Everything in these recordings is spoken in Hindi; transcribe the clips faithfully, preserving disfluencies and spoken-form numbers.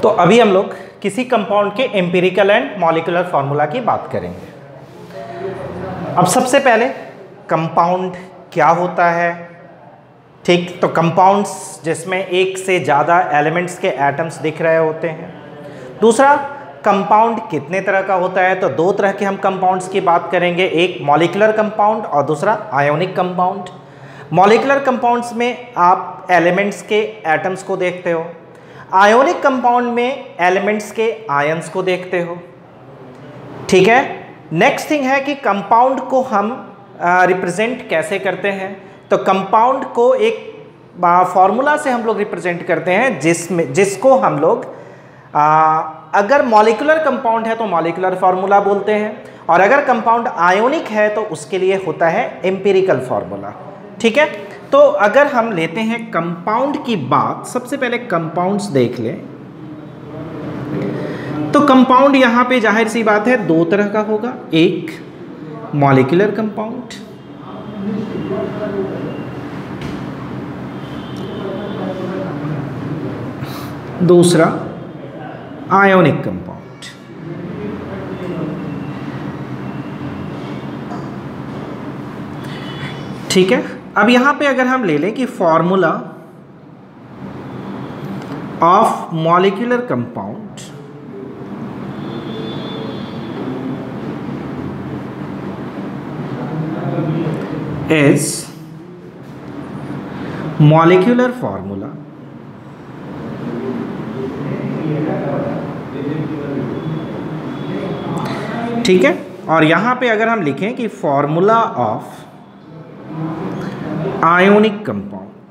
तो अभी हम लोग किसी कंपाउंड के एम्पिरिकल एंड मॉलिक्यूलर फार्मूला की बात करेंगे। अब सबसे पहले कंपाउंड क्या होता है, ठीक। तो कंपाउंड्स जिसमें एक से ज़्यादा एलिमेंट्स के एटम्स दिख रहे होते हैं। दूसरा, कंपाउंड कितने तरह का होता है, तो दो तरह के हम कंपाउंड्स की बात करेंगे, एक मॉलिक्यूलर कंपाउंड और दूसरा आयोनिक कंपाउंड। मॉलिक्यूलर कंपाउंड्स में आप एलिमेंट्स के एटम्स को देखते हो, आयोनिक कंपाउंड में एलिमेंट्स के आयंस को देखते हो, ठीक है। नेक्स्ट थिंग है कि कंपाउंड को हम रिप्रेजेंट कैसे करते हैं। तो कंपाउंड को एक फॉर्मूला से हम लोग रिप्रेजेंट करते हैं जिसमें जिसको हम लोग आ, अगर मॉलिक्यूलर कंपाउंड है तो मॉलिक्यूलर फार्मूला बोलते हैं, और अगर कंपाउंड आयोनिक है तो उसके लिए होता है एम्पिरिकल फार्मूला, ठीक है। तो अगर हम लेते हैं कंपाउंड की बात, सबसे पहले कंपाउंड्स देख लें। तो कंपाउंड यहां पे जाहिर सी बात है दो तरह का होगा, एक मॉलिक्यूलर कंपाउंड, दूसरा आयोनिक कंपाउंड। ठीक है। अब यहां पे अगर हम ले लें कि formula of molecular compound is molecular formula ठीक है। और यहां पे अगर हम लिखें कि formula of ionic compound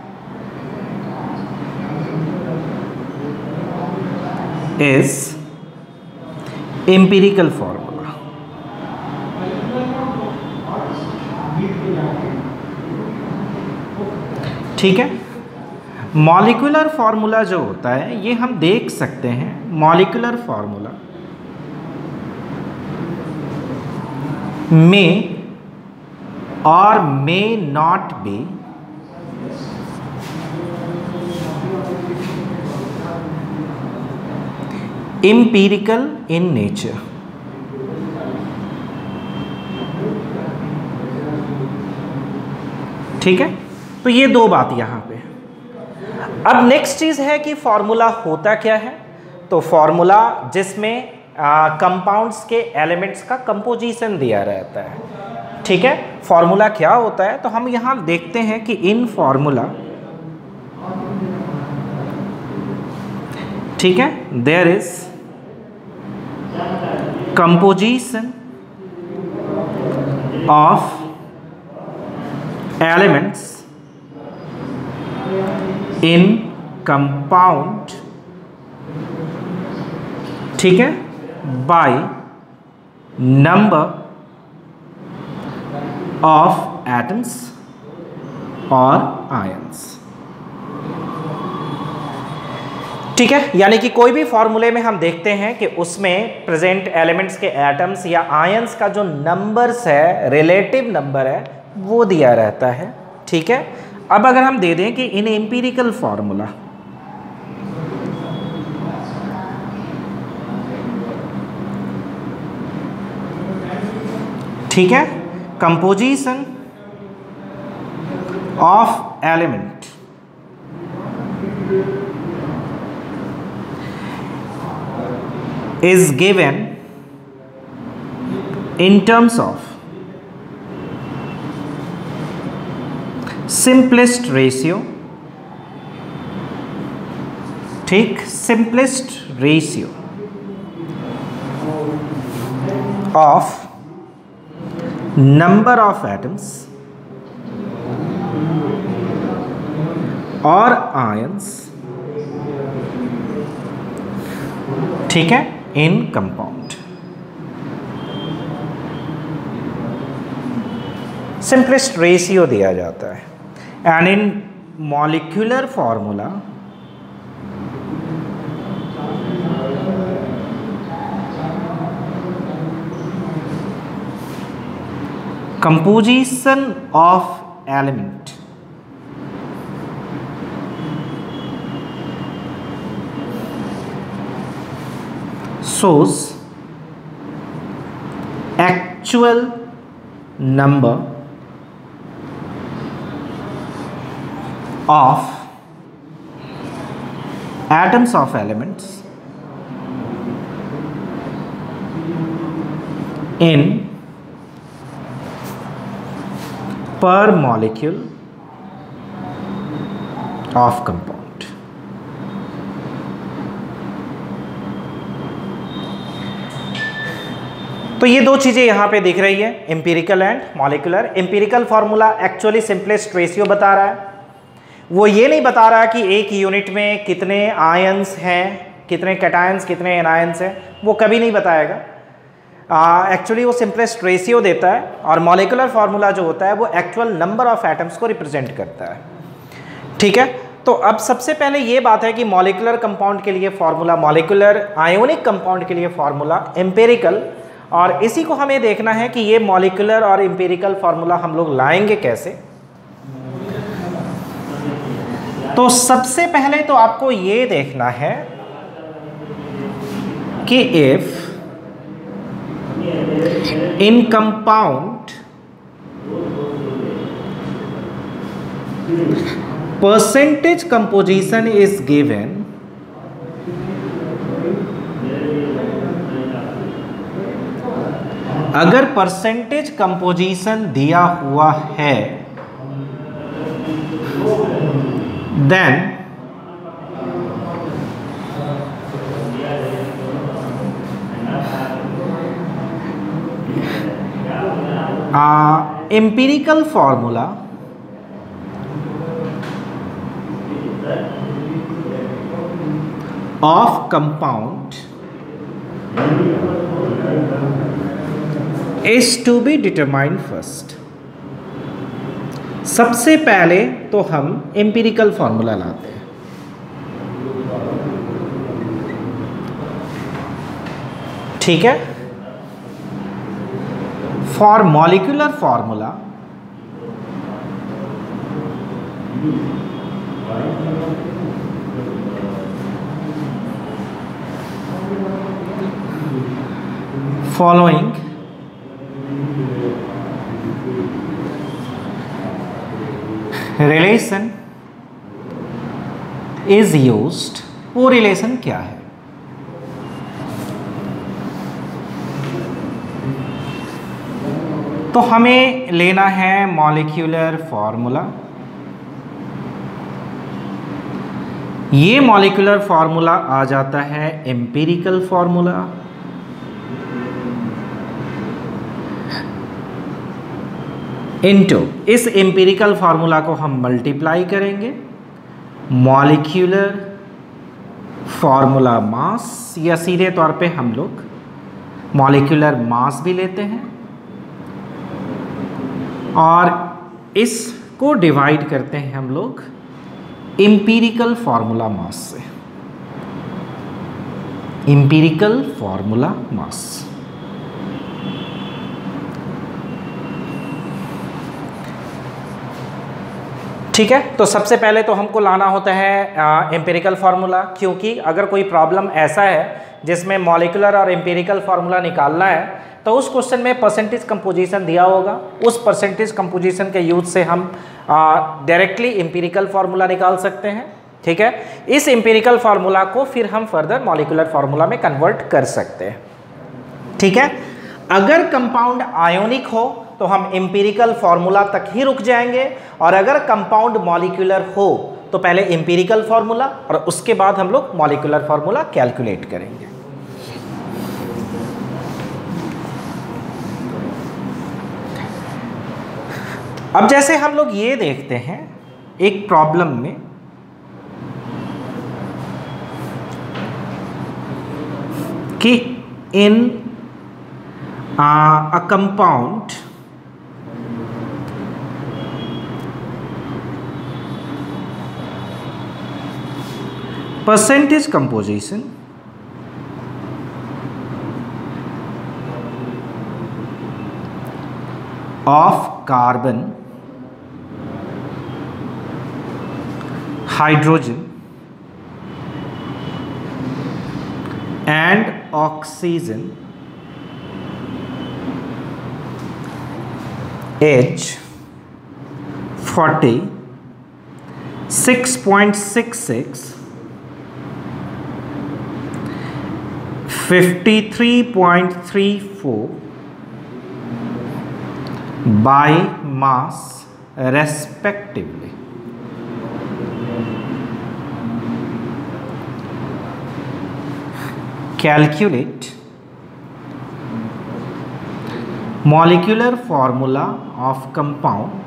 is empirical formula, ठीक है। मॉलिक्यूलर फार्मूला जो होता है ये हम देख सकते हैं, मॉलिक्यूलर फार्मूला में or may not be empirical in nature, ठीक है। तो ये दो बात यहां पे। अब नेक्स्ट चीज है कि फॉर्मूला होता क्या है। तो फॉर्मूला जिसमें कंपाउंड्स के एलिमेंट्स का कंपोजिशन दिया रहता है, ठीक है। फॉर्मूला क्या होता है, तो हम यहां देखते हैं कि इन फॉर्मूला, ठीक है, there is composition of elements in compound, ठीक है, बाय नंबर ऑफ एटम्स और आयंस, ठीक है। यानी कि कोई भी फॉर्मूले में हम देखते हैं कि उसमें प्रेजेंट एलिमेंट्स के एटम्स या आयंस का जो नंबर्स है, रिलेटिव नंबर है, वो दिया रहता है, ठीक है। अब अगर हम दे दें कि इन एम्पिरिकल फॉर्मूला ठीक है, composition of element is given in terms of simplest ratio, ठीक, simplest ratio of number of atoms और आयंस, ठीक है, इन कंपाउंड। सिंपलेस्ट रेशियो दिया जाता है। And in molecular formula composition of element shows actual number of atoms of elements in per molecule of compound. तो ये दो चीजें यहां पे दिख रही है, empirical and molecular. Empirical formula actually simplest ratio बता रहा है, वो ये नहीं बता रहा कि एक यूनिट में कितने आयंस हैं, कितने कैटायंस, कितने एनायंस हैं, वो कभी नहीं बताएगा। एक्चुअली uh, वो सिंपलेस्ट रेशियो देता है, और मॉलिक्यूलर फार्मूला जो होता है वो एक्चुअल नंबर ऑफ एटम्स को रिप्रेजेंट करता है। ठीक है, तो अब सबसे पहले ये बात है कि मॉलिक्यूलर कंपाउंड के लिए फार्मूला, मॉलिक्यूलर आयोनिक कंपाउंड के लिए फार्मूला एम्पिरिकल, और इसी को हमें देखना है कि ये मॉलिक्यूलर और एम्पिरिकल फार्मूला हम लोग लाएंगे कैसे। तो सबसे पहले तो आपको ये देखना है कि if in compound percentage composition is given, अगर परसेंटेज कंपोजिशन दिया हुआ है then empirical formula of compound is to be determined first. सबसे पहले तो हम एम्पिरिकल फॉर्मूला लाते हैं। ठीक है, for molecular formula following relation is used. वो रिलेशन क्या है? तो हमें लेना है मॉलिक्यूलर फॉर्मूला। ये मॉलिक्यूलर फॉर्मूला आ जाता है एम्पिरिकल फॉर्मूला। इनटू इस एम्पिरिकल फॉर्मूला को हम मल्टीप्लाई करेंगे मॉलिक्यूलर फॉर्मूला मास, या सीधे तौर पे हम लोग मॉलिक्यूलर मास भी लेते हैं, और इसको डिवाइड करते हैं हम लोग एम्पिरिकल फॉर्मूला मास से। Empirical formula mass. ठीक है, तो सबसे पहले तो हमको लाना होता है एम्पिरिकल फार्मूला, क्योंकि अगर कोई प्रॉब्लम ऐसा है जिसमें मॉलिक्यूलर और एम्पिरिकल फार्मूला निकालना है तो उस क्वेश्चन में परसेंटेज कंपोजिशन दिया होगा। उस परसेंटेज कंपोजिशन के यूज से हम डायरेक्टली एम्पिरिकल फार्मूला निकाल सकते हैं। ठीक है, इस एम्पिरिकल फार्मूला को फिर हम फर्दर मॉलिक्यूलर फार्मूला में कन्वर्ट कर सकते हैं। ठीक है, अगर कंपाउंड आयोनिक हो तो हम एम्पिरिकल फार्मूला तक ही रुक जाएंगे, और अगर कंपाउंड मॉलिक्यूलर हो तो पहले एम्पिरिकल फार्मूला और उसके बाद हम लोग मॉलिक्यूलर फार्मूला कैलकुलेट करेंगे। अब जैसे हम लोग ये देखते हैं एक प्रॉब्लम में कि in a compound percentage composition of carbon, hydrogen and oxygen is forty, six point six six, fifty-three point three four by mass respectively. Calculate molecular formula of compound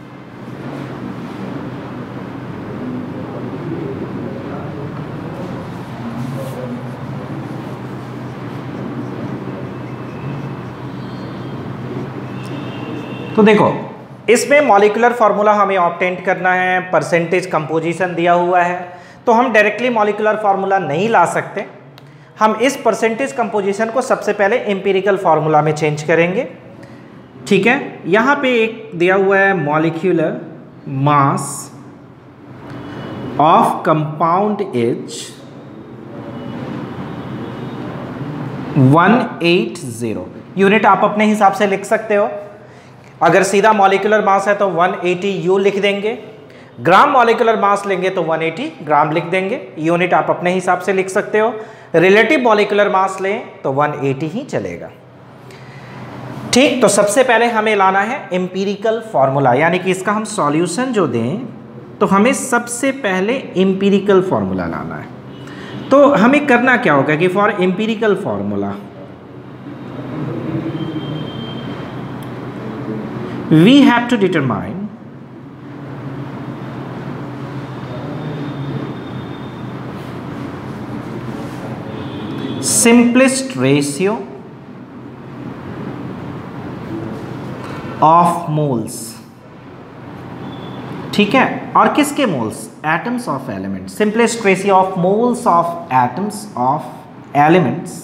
तो देखो इसमें मॉलिक्यूलर फार्मूला हमें ऑब्टेन करना है, परसेंटेज कंपोजिशन दिया हुआ है, तो हम डायरेक्टली मॉलिक्यूलर फार्मूला नहीं ला सकते। हम इस परसेंटेज कंपोजिशन को सबसे पहले एम्पिरिकल फार्मूला में चेंज करेंगे। ठीक है, यहाँ पे एक दिया हुआ है molecular mass of compound is one eighty. Unit आप अपने हिसाब से लिख सकते हो। अगर सीधा मॉलिक्यूलर मास है तो वन एटी यू लिख देंगे, ग्राम मॉलिक्यूलर मास लेंगे तो वन एटी ग्राम लिख देंगे। यूनिट आप अपने हिसाब से लिख सकते हो। रिलेटिव मॉलिक्यूलर मास लें तो वन एटी ही चलेगा। ठीक, तो सबसे पहले हमें लाना है एम्पिरिकल फॉर्मूला, यानी कि इसका हम सॉल्यूशन जो दें तो हमें सबसे पहले एम्पिरिकल फॉर्मूला लाना है। तो हमें करना क्या होगा कि for empirical formula we have to determine simplest ratio of moles। ठीक है, और किसके moles? Atoms of elements. Simplest ratio of moles of atoms of elements.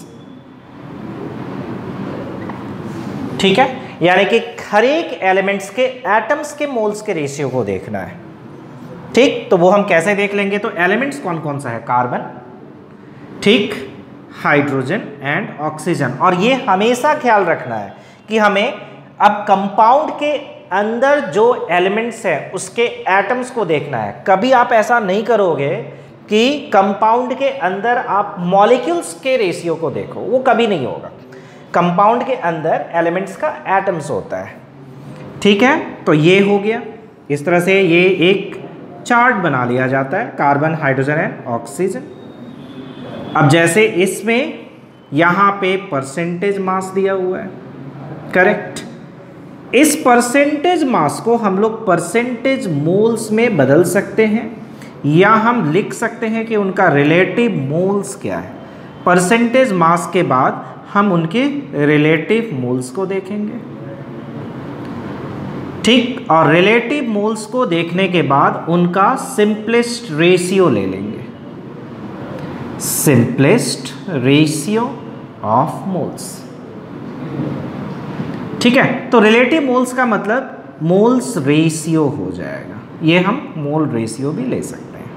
ठीक है, यानी कि हर एक एलिमेंट्स के एटम्स के मोल्स के रेशियो को देखना है। ठीक, तो वो हम कैसे देख लेंगे? तो एलिमेंट्स कौन कौन सा है? कार्बन, ठीक, हाइड्रोजन एंड ऑक्सीजन। और ये हमेशा ख्याल रखना है कि हमें अब कंपाउंड के अंदर जो एलिमेंट्स है उसके एटम्स को देखना है। कभी आप ऐसा नहीं करोगे कि कंपाउंड के अंदर आप मॉलिक्यूल्स के रेशियो को देखो, वो कभी नहीं होगा। कंपाउंड के अंदर एलिमेंट्स का एटम्स होता है। ठीक है, तो ये हो गया। इस तरह से ये एक चार्ट बना लिया जाता है, कार्बन, हाइड्रोजन एंड ऑक्सीजन। अब जैसे इसमें यहाँ पे परसेंटेज मास दिया हुआ है, करेक्ट। इस परसेंटेज मास को हम लोग परसेंटेज मोल्स में बदल सकते हैं, या हम लिख सकते हैं कि उनका रिलेटिव मोल्स क्या है। परसेंटेज मास के बाद हम उनके रिलेटिव मोल्स को देखेंगे। ठीक, और रिलेटिव मोल्स को देखने के बाद उनका सिंपलेस्ट रेशियो ले लेंगे, सिंपलेस्ट रेशियो ऑफ मोल्स। ठीक है, तो रिलेटिव मोल्स का मतलब मोल्स रेशियो हो जाएगा। ये हम मोल रेशियो भी ले सकते हैं।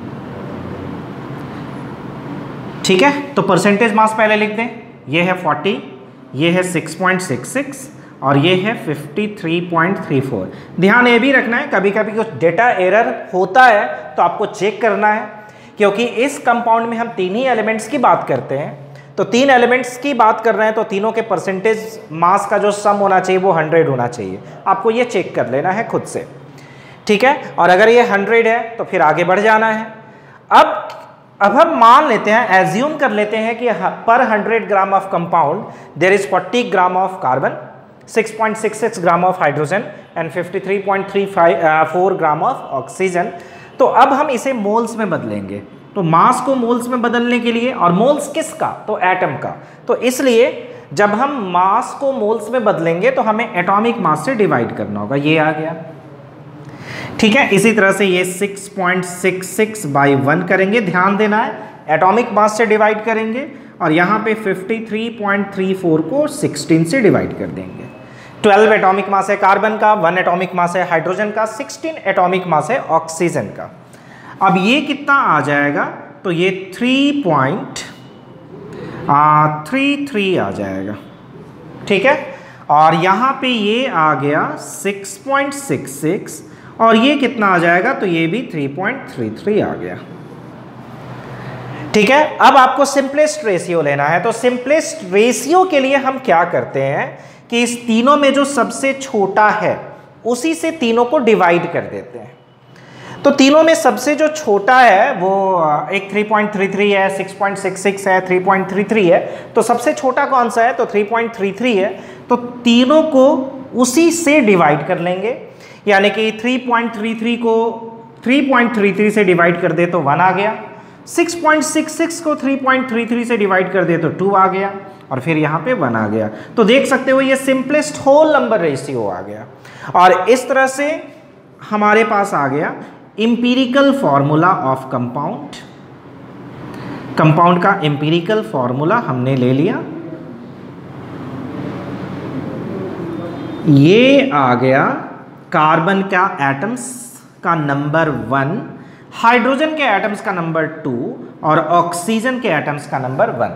ठीक है, तो परसेंटेज मास पहले लिख दें। ये है फोर्टी, ये है सिक्स पॉइंट सिक्स सिक्स और ये है fifty three point three four. ध्यान ये भी रखना है, कभी कभी कुछ डेटा एरर होता है तो आपको चेक करना है, क्योंकि इस कंपाउंड में हम तीन ही एलिमेंट्स की बात करते हैं। तो तीन एलिमेंट्स की बात कर रहे हैं तो तीनों के परसेंटेज मास का जो सम होना चाहिए वो हंड्रेड होना चाहिए। आपको ये चेक कर लेना है खुद से। ठीक है, और अगर ये हंड्रेड है तो फिर आगे बढ़ जाना है। अब अब हम मान लेते हैं, एज्यूम कर लेते हैं कि per hundred gram of compound there is forty gram of carbon, six point six six gram of hydrogen and fifty three point three four gram of oxygen. तो अब हम इसे मोल्स में बदलेंगे। तो मास को मोल्स में बदलने के लिए, और मोल्स किसका? तो एटम का। तो इसलिए जब हम मास को मोल्स में बदलेंगे तो हमें एटॉमिक मास से डिवाइड करना होगा। ये आ गया। ठीक है, इसी तरह से ये six point six six by one करेंगे। ध्यान देना है, एटॉमिक मास से डिवाइड करेंगे, और यहाँ पे fifty three point three four को सिक्सटीन से डिवाइड कर देंगे। ट्वेल्व एटॉमिक मास है कार्बन का, वन एटॉमिक मास है हाइड्रोजन का, सिक्सटीन एटॉमिक मास है ऑक्सीजन का। अब ये कितना आ जाएगा? तो ये थ्री पॉइंट थ्री थ्री आ जाएगा, ठीक है। और यहाँ पे ये आ गया सिक्स पॉइंट सिक्स सिक्स और ये कितना आ जाएगा, तो ये भी थ्री पॉइंट थ्री थ्री आ गया, ठीक है। अब आपको सिंपलेस्ट रेशियो लेना है, तो सिंपलेस्ट रेशियो के लिए हम क्या करते हैं कि इस तीनों में जो सबसे छोटा है उसी से तीनों को डिवाइड कर देते हैं। तो तीनों में सबसे जो छोटा है वो एक थ्री पॉइंट थ्री थ्री है, सिक्स पॉइंट सिक्स सिक्स है, थ्री पॉइंट थ्री थ्री है, तो सबसे छोटा कौन सा है, तो थ्री पॉइंट थ्री थ्री है। तो तीनों को उसी से डिवाइड कर लेंगे, यानी कि थ्री पॉइंट थ्री थ्री को थ्री पॉइंट थ्री थ्री से डिवाइड कर दे तो वन आ गया, सिक्स पॉइंट सिक्स सिक्स को थ्री पॉइंट थ्री थ्री से डिवाइड कर दे तो टू आ गया, और फिर यहाँ पे वन आ गया। तो देख सकते हो ये सिंपलेस्ट होल नंबर रेशियो आ गया। और इस तरह से हमारे पास आ गया empirical formula of compound. Compound का इंपीरिकल फॉर्मूला हमने ले लिया, ये आ गया कार्बन का एटम्स का नंबर वन, हाइड्रोजन के एटम्स का नंबर टू और ऑक्सीजन के एटम्स का नंबर वन।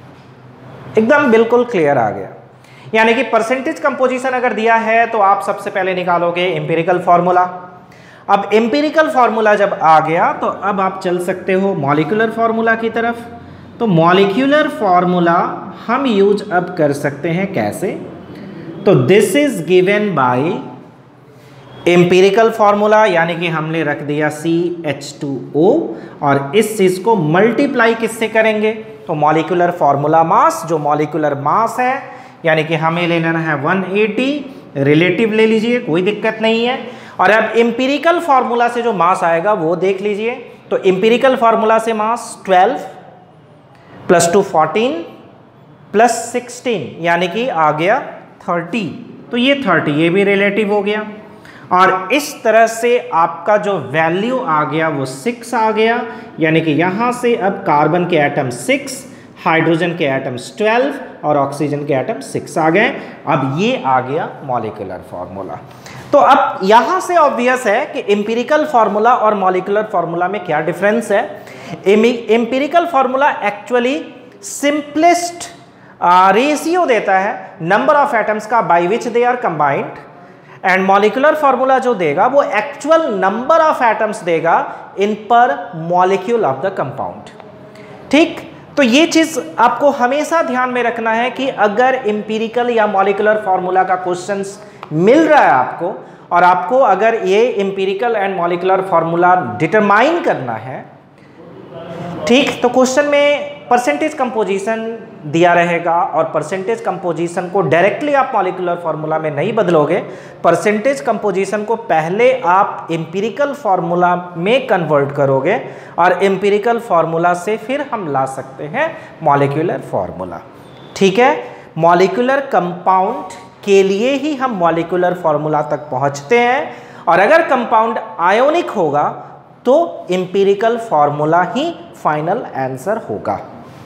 एकदम बिल्कुल क्लियर आ गया। यानी कि परसेंटेज कंपोजिशन अगर दिया है तो आप सबसे पहले निकालोगे इंपीरिकल फॉर्मूला। अब इंपीरिकल फॉर्मूला जब आ गया तो अब आप चल सकते हो मॉलिक्यूलर फॉर्मूला की तरफ। तो मॉलिक्यूलर फॉर्मूला हम यूज अब कर सकते हैं कैसे, तो this is given by empirical formula, यानी कि हमने रख दिया सी एच टू ओ और इस चीज को मल्टीप्लाई किससे करेंगे, तो मॉलिक्यूलर फॉर्मूला मास, जो मॉलिक्यूलर मास है यानी कि हमें ले लेना है वन एटी, रिलेटिव ले लीजिए कोई दिक्कत नहीं है। और अब एम्पिरिकल फॉर्मूला से जो मास आएगा वो देख लीजिए। तो एम्पिरिकल फॉर्मूला से mass twelve plus two fourteen plus sixteen यानी कि आ गया थर्टी, तो ये थर्टी ये भी रिलेटिव हो गया। और इस तरह से आपका जो वैल्यू आ गया वो सिक्स आ गया, यानी कि यहाँ से अब कार्बन के एटम सिक्स, हाइड्रोजन के एटम्स ट्वेल्व और ऑक्सीजन के एटम सिक्स आ गए। अब ये आ गया मॉलिक्यूलर फॉर्मूला। तो अब यहाँ से ऑब्वियस है कि एम्पिरिकल फॉर्मूला और मॉलिक्यूलर फॉर्मूला में क्या डिफरेंस है। Empirical formula actually simplest ratio देता है नंबर ऑफ एटम्स का by which they are combined, and molecular formula जो देगा वो एक्चुअल नंबर ऑफ एटम्स देगा इन पर मॉलिक्यूल ऑफ द कंपाउंड। ठीक, तो ये चीज आपको हमेशा ध्यान में रखना है कि अगर एम्पिरिकल या मॉलिक्यूलर फॉर्मूला का क्वेश्चंस मिल रहा है आपको और आपको अगर ये empirical and molecular formula determine करना है, ठीक, तो क्वेश्चन में परसेंटेज कंपोजिशन दिया रहेगा और परसेंटेज कंपोजिशन को डायरेक्टली आप मॉलिक्यूलर फॉर्मूला में नहीं बदलोगे। परसेंटेज कंपोजिशन को पहले आप एम्पिरिकल फॉर्मूला में कन्वर्ट करोगे और एम्पिरिकल फॉर्मूला से फिर हम ला सकते हैं मॉलिक्यूलर फॉर्मूला। ठीक है, मॉलिक्यूलर कंपाउंड के लिए ही हम मॉलिक्यूलर फॉर्मूला तक पहुंचते हैं, और अगर कंपाउंड आयोनिक होगा तो एम्पिरिकल फॉर्मूला ही फाइनल आंसर होगा।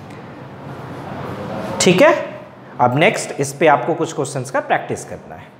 ठीक है, अब नेक्स्ट इस पे आपको कुछ क्वेश्चंस का प्रैक्टिस करना है।